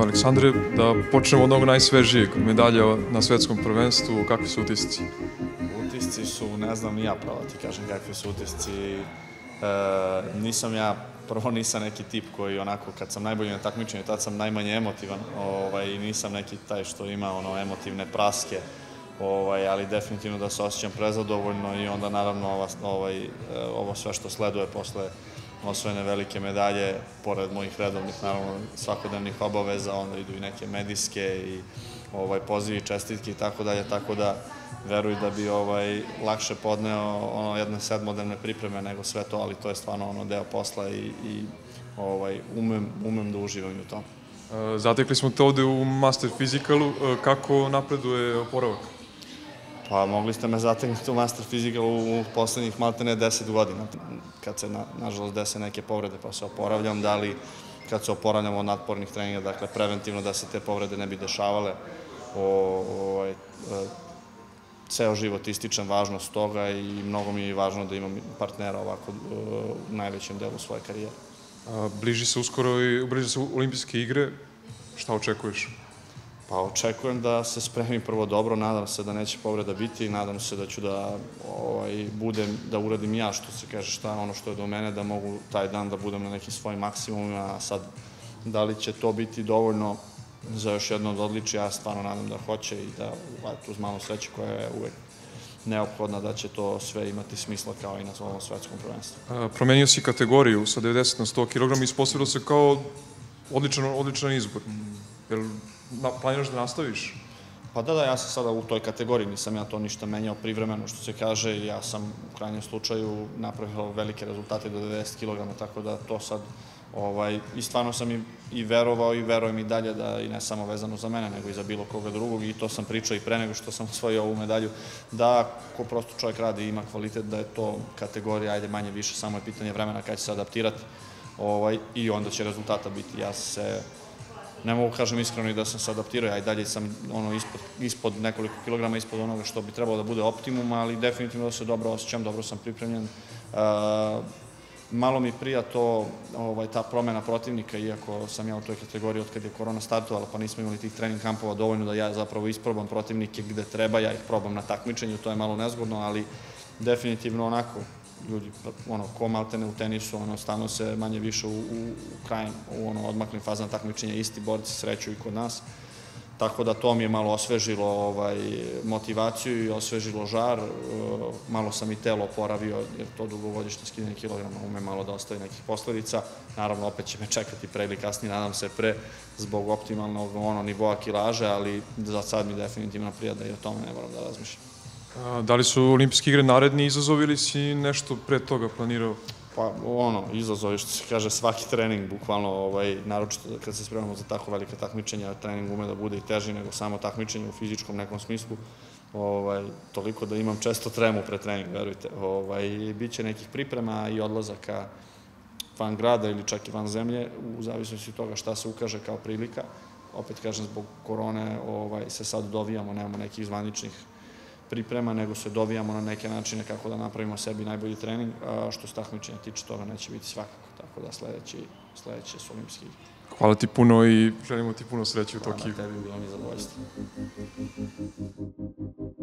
Aleksandre, da počnemo od onog najsvežijeg, medalja na svetskom prvenstvu, kakvi su utisci? Utisci su, ne znam ni ja pravo ti kažem kakvi su utisci. Prvo nisam neki tip koji onako, kad sam najbolji na takmičenju, tad sam najmanje emotivan i nisam neki taj što ima emotivne praske, ali definitivno da se osjećam prezadovoljno i onda naravno ovo sve što sleduje posle osvojene velike medalje, pored mojih redovnih, naravno, svakodnevnih obaveza, onda idu i neke medijske i pozivi, čestitke i tako dalje, tako da veruj da bi lakše podneo jedne sedmodnevne pripreme nego sve to, ali to je stvarno deo posla i umem da uživam u tom. Zatekli smo te ovde u Master Physicalu, kako napreduje oporavak? Pa mogli ste me zateknuti u Master Physicalu u poslednjih maltene 10 godina. Kad se, nažalost, dese neke povrede pa se oporavljam, da li kad se oporavljam od natpornih treninga, dakle, preventivno da se te povrede ne bi dešavale. Ceo život ističem važnost toga i mnogo mi je važno da imam partnera ovako u najvećem delu svoje karijere. Bliži se olimpijske igre, šta očekuješ? Pa očekujem da se spremim prvo dobro, nadam se da neće povreda biti, nadam se da ću da uradim ja, što se kaže, ono što je do mene, da mogu taj dan da budem na nekim svojim maksimumima, a sad da li će to biti dovoljno za još jedno od odličja, ja stvarno nadam da hoće i da uz malo sreće koja je uvek neophodna, da će to sve imati smisla kao i na ovom svetskom prvenstvu. Promenio si kategoriju sa 90 na 100 kg i ispostavilo se kao odličan izbor. Jel planiraš da nastaviš? Pa da, ja sam sada u toj kategoriji, nisam ja to ništa menjao privremeno, što se kaže, i ja sam u krajnjem slučaju napravio velike rezultate do 90 kg, tako da to sad, i stvarno sam i verovao i verujem i dalje da, i ne samo vezano za mene, nego i za bilo koga drugog, i to sam pričao i pre nego što sam osvojio ovu medalju, da ako prosto čovjek radi i ima kvalitet, da je to kategorija, ajde manje više, samo je pitanje vremena kada će se adaptirati i onda će rezultata biti. Ja se ne mogu kažem iskreno i da sam se adaptirao, ja i dalje sam ispod nekoliko kilograma, ispod onoga što bi trebalo da bude optimum, ali definitivno da se dobro osjećam, dobro sam pripremljen. Malo mi prija ta promena protivnika, iako sam ja u toj kategoriji od kad je korona startovala, pa nismo imali tih trening kampova dovoljno da ja zapravo isprobam protivnike gde treba, ja ih probam na takmičenju, to je malo nezgodno, ali definitivno onako, ljudi, ko maltene u tenisu, stalno se manje više u odmaklim fazama takmičenja isti borci sreću i kod nas. Tako da to mi je malo osvežilo motivaciju i osvežilo žar. Malo sam i telo oporavio, jer to dugogodišnje skidanje kilograma ume malo da ostavi nekih posledica. Naravno, opet će me čekati pre ili kasnije, nadam se pre, zbog optimalnog nivoa kilaže, ali za sad mi definitivno prija da i o tome ne moram da razmišljam. Da li su olimpijske igre naredni izazov ili si nešto pre toga planirao? Pa izazovi, što se kaže, svaki trening, bukvalno, naročito kad se spremamo za tako velika takmičenja, trening ume da bude i teži nego samo takmičenje u fizičkom nekom smislu, toliko da imam često tremu pre trening, verujte. Biće nekih priprema i odlazaka van grada ili čak i van zemlje, u zavisnosti od toga šta se ukaže kao prilika. Opet kažem, zbog korone se sad dovijamo, nemamo nekih zvaničnih priprema, nego se dovijamo na neke načine kako da napravimo sebi najbolji trening, a što se takmičenja tiče, toga neće biti svakako, tako da sledeće su olimpijske igre. Hvala ti puno i želimo ti puno sreće u Tokiju. Hvala tebi, bilo mi zadovoljstvo.